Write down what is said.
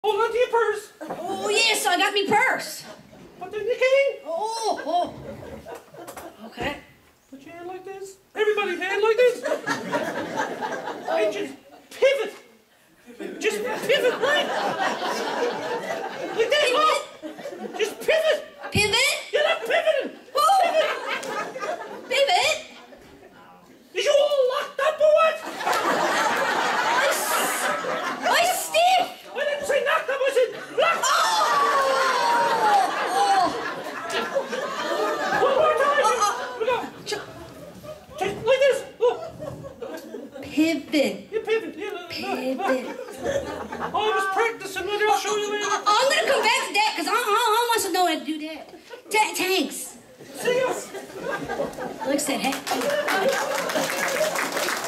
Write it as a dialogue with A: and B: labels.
A: Hold on to your purse.
B: Oh, yes, I got me purse.
A: Put in your key.
B: Oh. Okay.
A: Put your hand like this. Everybody hand like this. And just pivot. Just pivot, right? Like that. Oh. Just pivot.
B: Pivot?
A: You're not pivoting.
B: Oh. Pivot?
A: Is you all locked up or what?
B: My stick.
A: I didn't say knocked up. I said locked up. One more time. Look up. Just like this. Oh.
B: Pivot.
A: You pivot.
B: Pivot.
A: I was practicing with it. I'll show you later.
B: I'm going to come back to that because I want to know how to do that. Thanks.
A: See ya.
B: Alex said, hey.